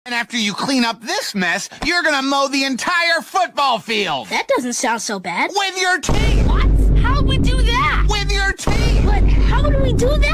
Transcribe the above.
And after you clean up this mess, you're gonna mow the entire football field. That doesn't sound so bad. With your teeth. What? How would we do that? With your teeth. But how would we do that?